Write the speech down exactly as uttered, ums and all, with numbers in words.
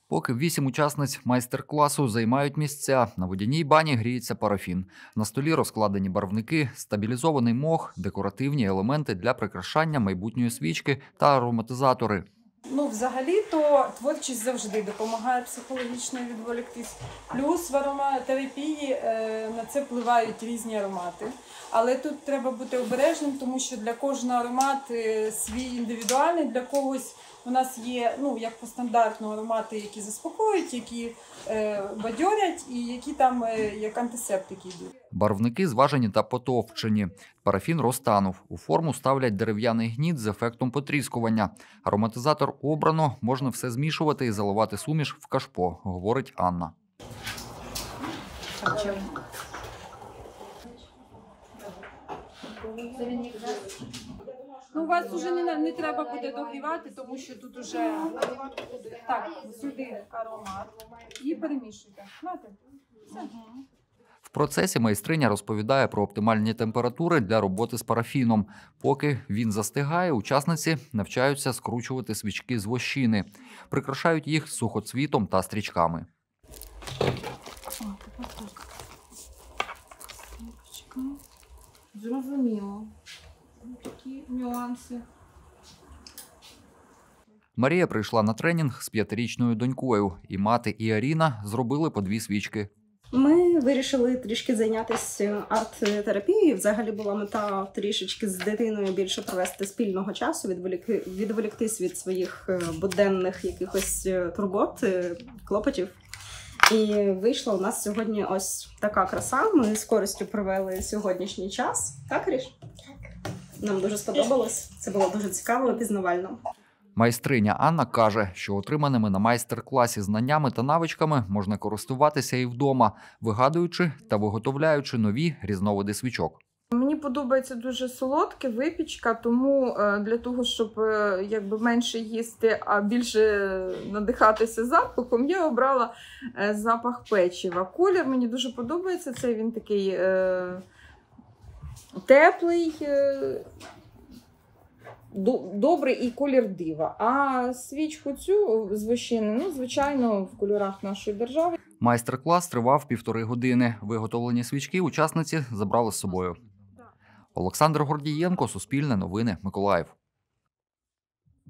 Поки вісім учасниць майстер-класу займають місця, на водяній бані гріється парафін. На столі розкладені барвники, стабілізований мох, декоративні елементи для прикрашання майбутньої свічки та ароматизатори. Ну, взагалі-то творчість завжди допомагає психологічно відволіктись. Плюс в ароматерапії е, на це впливають різні аромати. Але тут треба бути обережним, тому що для кожного аромат е, свій індивідуальний, для когось у нас є, ну, як по стандартну, аромати, які заспокоюють, які е, бадьорять і які там е, як антисептики йдуть. Барвники зважені та потовчені. Парафін розтанув. У форму ставлять дерев'яний гніт з ефектом потріскування. Ароматизатор обрано, можна все змішувати і заливати суміш в кашпо, говорить Анна. Ну, у вас вже не, не треба буде догрівати, тому що тут вже так, сюди аромат і перемішуйте. Знаєте? Все. В процесі майстриня розповідає про оптимальні температури для роботи з парафіном. Поки він застигає, учасниці навчаються скручувати свічки з вощини. Прикрашають їх сухоцвітом та стрічками. Зрозуміло. Такі нюанси. Марія прийшла на тренінг з п'ятирічною донькою. І мати, і Аріна зробили по дві свічки. Ми вирішили трішки зайнятися арт-терапією. Взагалі була мета трішечки з дитиною більше провести спільного часу, відволікти, відволіктись від своїх буденних якихось турбот, клопотів. І вийшла у нас сьогодні ось така краса. Ми з користю провели сьогоднішній час. Так, Ріш? Так. Нам дуже сподобалось. Це було дуже цікаво і пізнавально. Майстриня Анна каже, що отриманими на майстер-класі знаннями та навичками можна користуватися і вдома, вигадуючи та виготовляючи нові різновиди свічок. Мені подобається дуже солодке, випічка, тому для того, щоб якби менше їсти, а більше надихатися запахом, я обрала запах печива. Колір мені дуже подобається, це він такий е, теплий, е, добрий і колір дива. А свічку цю з вощини, ну, звичайно, в кольорах нашої держави. Майстер-клас тривав півтори години. Виготовлені свічки учасниці забрали з собою. Олександр Гордієнко, Суспільне новини, Миколаїв.